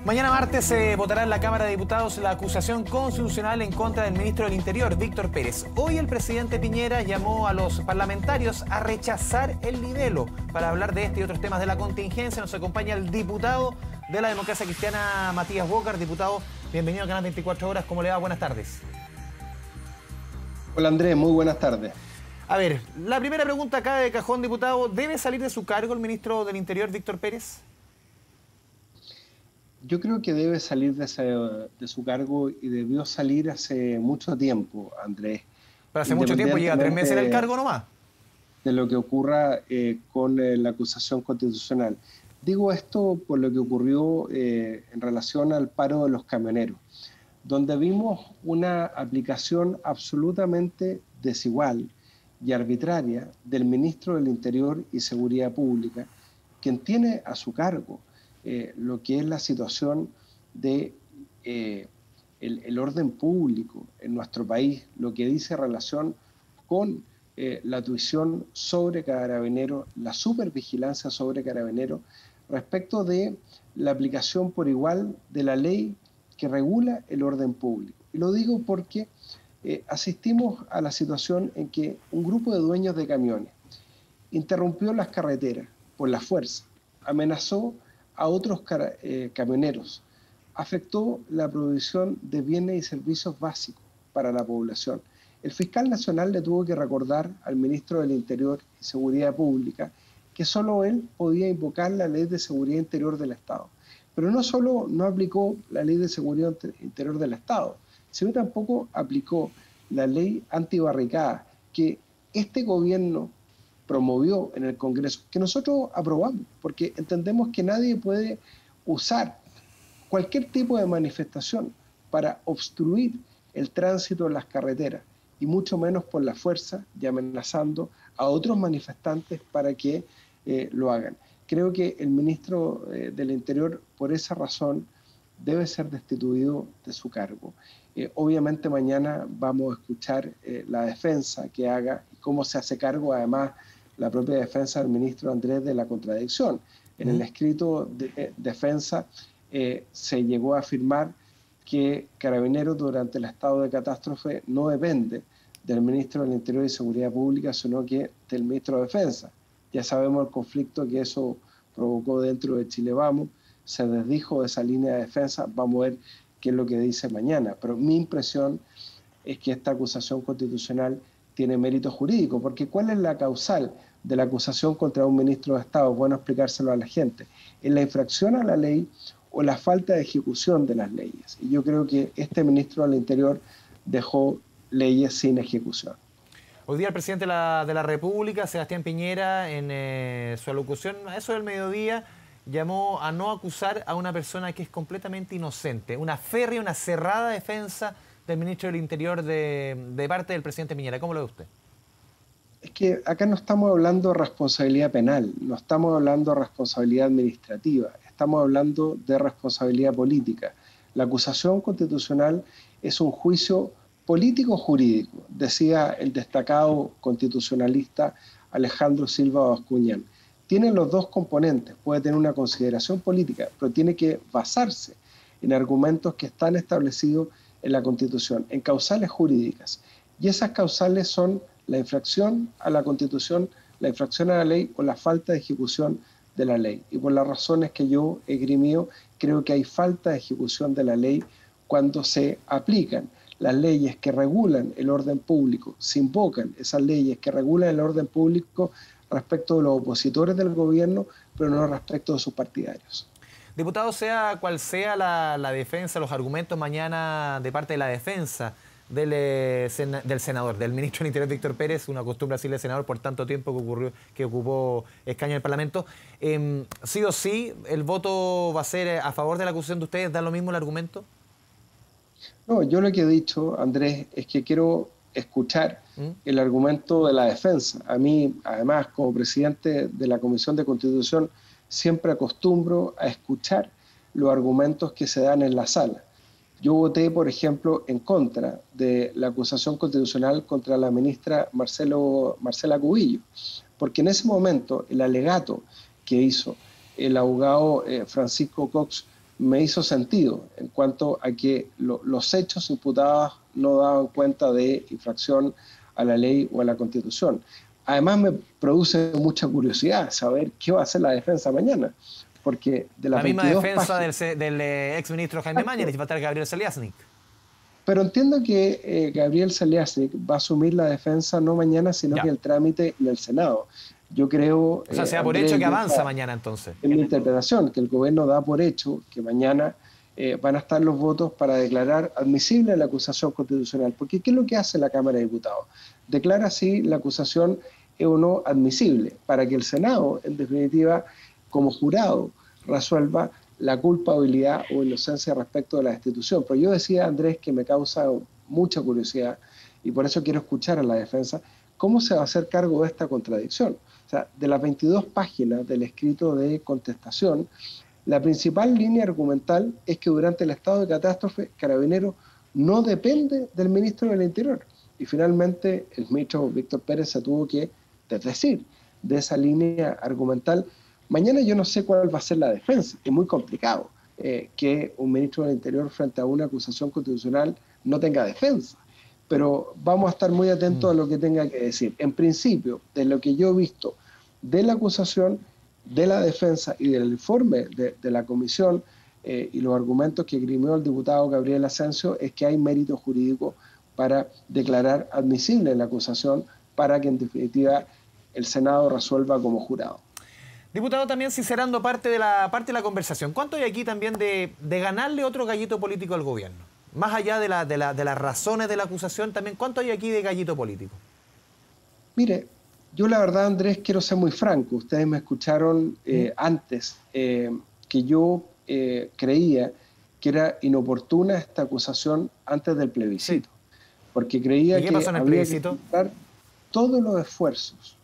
Mañana martes se votará en la Cámara de Diputados la acusación constitucional en contra del ministro del Interior, Víctor Pérez. Hoy el presidente Piñera llamó a los parlamentarios a rechazar el libelo. Para hablar de este y otros temas de la contingencia nos acompaña el diputado de la Democracia Cristiana, Matías Walker. Diputado, bienvenido al Canal 24 Horas. ¿Cómo le va? Buenas tardes. Hola Andrés, muy buenas tardes. A ver, la primera pregunta acá de cajón, diputado. ¿Debe salir de su cargo el ministro del Interior, Víctor Pérez? Yo creo que debe salir de su cargo y debió salir hace mucho tiempo, Andrés. Pero hace mucho tiempo, lleva 3 meses en el cargo nomás. De lo que ocurra con la acusación constitucional. Digo esto por lo que ocurrió en relación al paro de los camioneros, donde vimos una aplicación absolutamente desigual y arbitraria del ministro del Interior y Seguridad Pública, quien tiene a su cargo lo que es la situación de el orden público en nuestro país, lo que dice relación con la tuición sobre Carabineros, la supervigilancia sobre Carabineros, respecto de la aplicación por igual de la ley que regula el orden público. Y lo digo porque asistimos a la situación en que un grupo de dueños de camiones interrumpió las carreteras por la fuerza, amenazó a otros camioneros, afectó la provisión de bienes y servicios básicos para la población. El fiscal nacional le tuvo que recordar al ministro del Interior y Seguridad Pública que solo él podía invocar la Ley de Seguridad Interior del Estado. Pero no solo no aplicó la Ley de Seguridad Interior del Estado, sino tampoco aplicó la Ley Antibarricada que este gobierno promovió en el Congreso, que nosotros aprobamos, porque entendemos que nadie puede usar cualquier tipo de manifestación para obstruir el tránsito en las carreteras, y mucho menos por la fuerza y amenazando a otros manifestantes para que lo hagan. Creo que el ministro del Interior, por esa razón, debe ser destituido de su cargo. Obviamente mañana vamos a escuchar la defensa que haga y cómo se hace cargo, además, la propia defensa del ministro Andrés de la contradicción. En el escrito de defensa se llegó a afirmar que Carabineros durante el estado de catástrofe no depende del ministro del Interior y Seguridad Pública, sino que del ministro de Defensa. Ya sabemos el conflicto que eso provocó dentro de Chile Vamos, se desdijo de esa línea de defensa, vamos a ver qué es lo que dice mañana. Pero mi impresión es que esta acusación constitucional tiene mérito jurídico, porque ¿cuál es la causal de la acusación contra un ministro de Estado? Bueno, explicárselo a la gente. ¿Es la infracción a la ley o la falta de ejecución de las leyes? Y yo creo que este ministro del Interior dejó leyes sin ejecución. Hoy día el presidente de la República, Sebastián Piñera, en su alocución a eso del mediodía, llamó a no acusar a una persona que es completamente inocente. Una férrea, una cerrada defensa del ministro del Interior de parte del presidente Piñera. ¿Cómo lo ve usted? Es que acá no estamos hablando de responsabilidad penal, no estamos hablando de responsabilidad administrativa, estamos hablando de responsabilidad política. La acusación constitucional es un juicio político-jurídico, decía el destacado constitucionalista Alejandro Silva Bascuñán. Tiene los dos componentes, puede tener una consideración política, pero tiene que basarse en argumentos que están establecidos en la Constitución, en causales jurídicas. Y esas causales son la infracción a la Constitución, la infracción a la ley o la falta de ejecución de la ley. Y por las razones que yo he esgrimido, creo que hay falta de ejecución de la ley cuando se aplican las leyes que regulan el orden público, se invocan esas leyes que regulan el orden público respecto de los opositores del gobierno, pero no respecto de sus partidarios. Diputado, sea cual sea la defensa, los argumentos mañana de parte de la defensa del senador, del ministro del Interior, Víctor Pérez, una costumbre decirle senador por tanto tiempo que ocupó escaño en el Parlamento, sí o sí, ¿el voto va a ser a favor de la acusación de ustedes? ¿Da lo mismo el argumento? No, yo lo que he dicho, Andrés, es que quiero escuchar el argumento de la defensa. A mí, además, como presidente de la Comisión de Constitución, siempre acostumbro a escuchar los argumentos que se dan en la sala. Yo voté, por ejemplo, en contra de la acusación constitucional contra la ministra Marcela Cubillo, porque en ese momento el alegato que hizo el abogado Francisco Cox me hizo sentido en cuanto a que los hechos imputados no daban cuenta de infracción a la ley o a la Constitución. Además me produce mucha curiosidad saber qué va a hacer la defensa mañana, porque de las la misma 22 defensa páginas, del exministro Jaime Mañalich, va a estar Gabriel Saliasnik. pero entiendo que Gabriel Saliasnik va a asumir la defensa no mañana, sino que el trámite en el Senado. Yo creo... O sea, se da por hecho que avanza mañana entonces. En mi interpretación, que el gobierno da por hecho que mañana van a estar los votos para declarar admisible la acusación constitucional. Porque ¿qué es lo que hace la Cámara de Diputados? Declara si la acusación es o no admisible, para que el Senado, en definitiva, como jurado, resuelva la culpabilidad o inocencia respecto de la destitución. Pero yo decía, Andrés, que me causa mucha curiosidad, y por eso quiero escuchar a la defensa, ¿cómo se va a hacer cargo de esta contradicción? O sea, de las 22 páginas del escrito de contestación, la principal línea argumental es que durante el estado de catástrofe, Carabineros no depende del ministro del Interior. Y finalmente el ministro Víctor Pérez se tuvo que desdecir de esa línea argumental. Mañana yo no sé cuál va a ser la defensa. Es muy complicado que un ministro del Interior frente a una acusación constitucional no tenga defensa. Pero vamos a estar muy atentos a lo que tenga que decir. En principio, de lo que yo he visto de la acusación, de la defensa y del informe de la comisión y los argumentos que esgrimió el diputado Gabriel Asensio, es que hay mérito jurídico para declarar admisible la acusación para que en definitiva el Senado resuelva como jurado. Diputado, también sincerando parte de la conversación, ¿cuánto hay aquí también de ganarle otro gallito político al gobierno? Más allá de las razones de la acusación, también, ¿cuánto hay aquí de gallito político? Mire, yo la verdad, Andrés, quiero ser muy franco. Ustedes me escucharon antes que yo creía que era inoportuna esta acusación antes del plebiscito. Sí. Porque creía que habría que enfocar todos los esfuerzos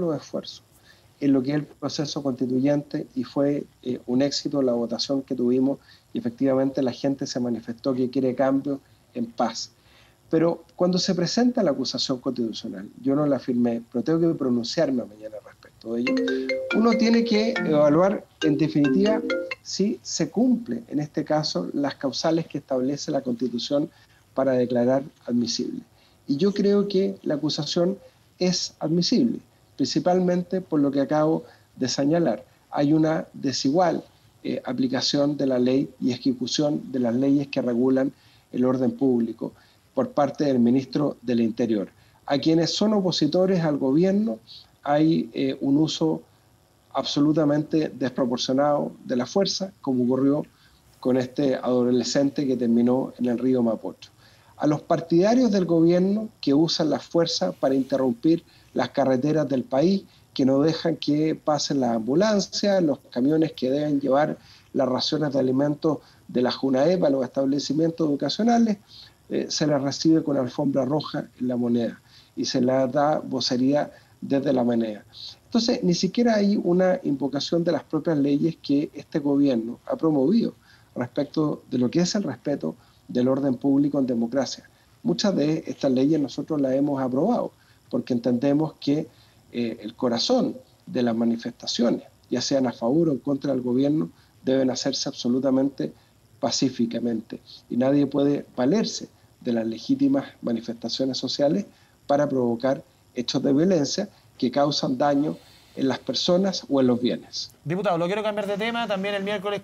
en lo que es el proceso constituyente, y fue un éxito la votación que tuvimos, y efectivamente la gente se manifestó que quiere cambio en paz. Pero cuando se presenta la acusación constitucional, yo no la firmé, pero tengo que pronunciarme mañana respecto de ello, uno tiene que evaluar en definitiva si se cumple, en este caso, las causales que establece la Constitución para declarar admisible. Y yo creo que la acusación es admisible, principalmente por lo que acabo de señalar. Hay una desigual aplicación de la ley y ejecución de las leyes que regulan el orden público por parte del ministro del Interior. A quienes son opositores al gobierno hay un uso absolutamente desproporcionado de la fuerza, como ocurrió con este adolescente que terminó en el río Mapocho. A los partidarios del gobierno que usan la fuerza para interrumpir las carreteras del país, que no dejan que pasen las ambulancias, los camiones que deben llevar las raciones de alimentos de la JUNAEP a los establecimientos educacionales, se les recibe con alfombra roja en La Moneda y se les da vocería desde La Moneda. Entonces, ni siquiera hay una invocación de las propias leyes que este gobierno ha promovido respecto de lo que es el respeto del orden público en democracia. Muchas de estas leyes nosotros las hemos aprobado porque entendemos que el corazón de las manifestaciones, ya sean a favor o en contra del gobierno, deben hacerse absolutamente pacíficamente. Y nadie puede valerse de las legítimas manifestaciones sociales para provocar hechos de violencia que causan daño en las personas o en los bienes. Diputado, lo quiero cambiar de tema. También el miércoles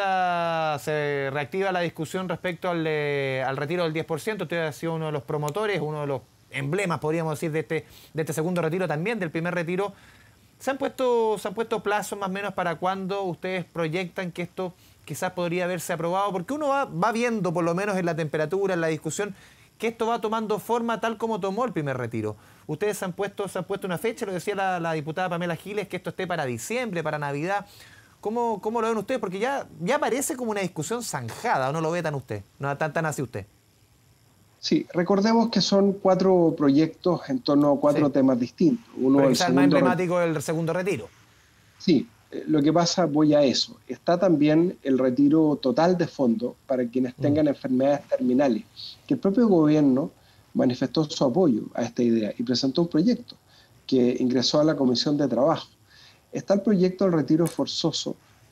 se reactiva la discusión respecto al retiro del 10%. Usted ha sido uno de los promotores, uno de los emblemas, podríamos decir, de este segundo retiro, también del primer retiro. ¿Se han puesto plazos más o menos para cuándo ustedes proyectan que esto quizás podría haberse aprobado? Porque uno va viendo, por lo menos en la temperatura, en la discusión, que esto va tomando forma tal como tomó el primer retiro. Ustedes se han puesto una fecha, lo decía la diputada Pamela Giles, que esto esté para diciembre, para Navidad. ¿Cómo lo ven ustedes? Porque ya parece como una discusión zanjada, ¿o no lo ve tan así usted? Sí, recordemos que son 4 proyectos en torno a 4 temas distintos. Pero quizás el más emblemático es el segundo retiro. Sí, lo que pasa, voy a eso. Está también el retiro total de fondos para quienes tengan enfermedades terminales, que el propio gobierno manifestó su apoyo a esta idea y presentó un proyecto que ingresó a la Comisión de Trabajo. Está el proyecto del retiro forzoso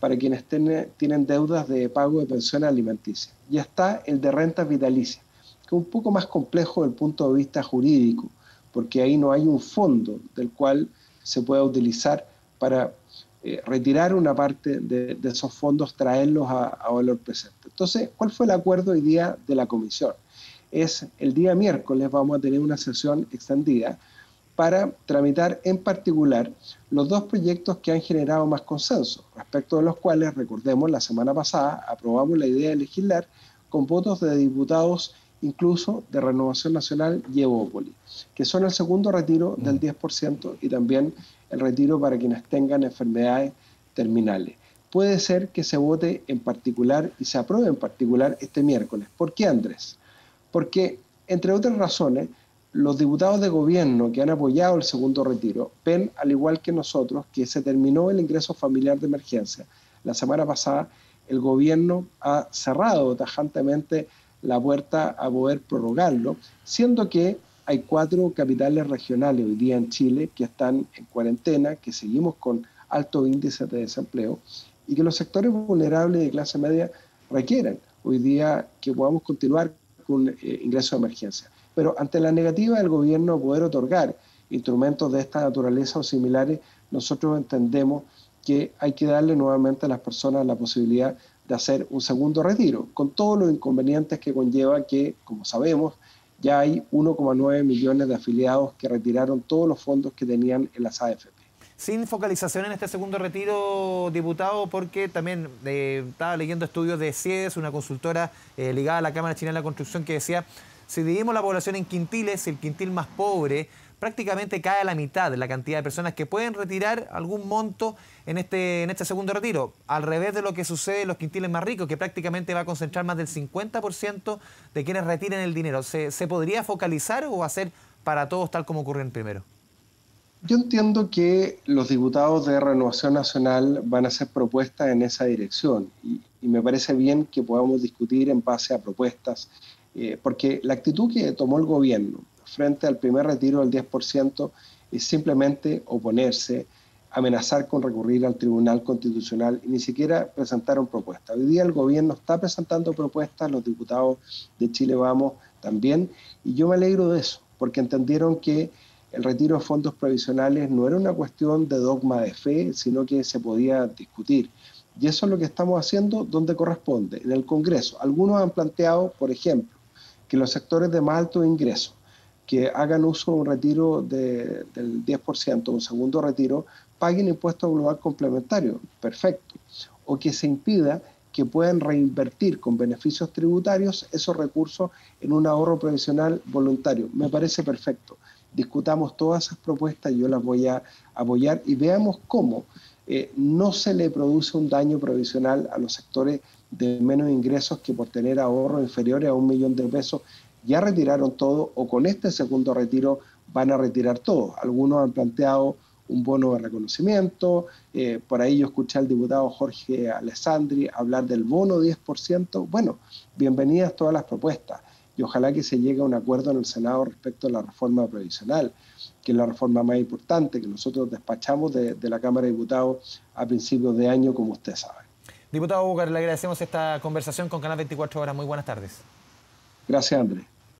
para quienes tienen deudas de pago de pensiones alimenticias. Y está el de rentas vitalicias, que es un poco más complejo desde el punto de vista jurídico, porque ahí no hay un fondo del cual se pueda utilizar para retirar una parte de esos fondos, traerlos a valor presente. Entonces, ¿cuál fue el acuerdo hoy día de la comisión? Es el día miércoles vamos a tener una sesión extendida para tramitar en particular los dos proyectos que han generado más consenso, respecto de los cuales, recordemos, la semana pasada aprobamos la idea de legislar con votos de diputados incluso de Renovación Nacional y Evópoli, que son el segundo retiro del 10% y también el retiro para quienes tengan enfermedades terminales. Puede ser que se vote en particular y se apruebe en particular este miércoles. ¿Por qué, Andrés? Porque, entre otras razones, los diputados de gobierno que han apoyado el segundo retiro ven, al igual que nosotros, que se terminó el ingreso familiar de emergencia. La semana pasada el gobierno ha cerrado tajantemente la puerta a poder prorrogarlo, siendo que hay 4 capitales regionales hoy día en Chile que están en cuarentena, que seguimos con altos índices de desempleo y que los sectores vulnerables de clase media requieren hoy día que podamos continuar con ingresos de emergencia. Pero ante la negativa del gobierno de poder otorgar instrumentos de esta naturaleza o similares, nosotros entendemos que hay que darle nuevamente a las personas la posibilidad de hacer un segundo retiro, con todos los inconvenientes que conlleva que, como sabemos, ya hay 1,9 millones de afiliados que retiraron todos los fondos que tenían en las AFP. Sin focalización en este segundo retiro, diputado, porque también estaba leyendo estudios de CIES, una consultora ligada a la Cámara Chilena de la Construcción, que decía, si dividimos la población en quintiles, el quintil más pobre prácticamente cae a la mitad de la cantidad de personas que pueden retirar algún monto en este segundo retiro, al revés de lo que sucede en los quintiles más ricos, que prácticamente va a concentrar más del 50% de quienes retiren el dinero. ¿Se podría focalizar o hacer para todos tal como ocurrió en primero? Yo entiendo que los diputados de Renovación Nacional van a hacer propuestas en esa dirección y me parece bien que podamos discutir en base a propuestas, porque la actitud que tomó el gobierno frente al primer retiro del 10% es simplemente oponerse, amenazar con recurrir al Tribunal Constitucional y ni siquiera presentaron propuestas. Hoy día el gobierno está presentando propuestas, los diputados de Chile Vamos también, y yo me alegro de eso, porque entendieron que el retiro de fondos provisionales no era una cuestión de dogma de fe, sino que se podía discutir. Y eso es lo que estamos haciendo donde corresponde, en el Congreso. Algunos han planteado, por ejemplo, que los sectores de más alto ingreso que hagan uso de un retiro del 10%, un segundo retiro, paguen impuesto global complementario. Perfecto. O que se impida que puedan reinvertir con beneficios tributarios esos recursos en un ahorro previsional voluntario. Me parece perfecto. Discutamos todas esas propuestas, yo las voy a apoyar y veamos cómo no se le produce un daño provisional a los sectores de menos ingresos que por tener ahorros inferiores a 1 millón de pesos ya retiraron todo o con este segundo retiro van a retirar todo. Algunos han planteado un bono de reconocimiento, por ahí yo escuché al diputado Jorge Alessandri hablar del bono 10%. Bueno, bienvenidas todas las propuestas y ojalá que se llegue a un acuerdo en el Senado respecto a la reforma previsional, que es la reforma más importante que nosotros despachamos de la Cámara de Diputados a principios de año, como usted sabe. Diputado Búcar, le agradecemos esta conversación con Canal 24 Horas. Muy buenas tardes. Gracias, Andrés.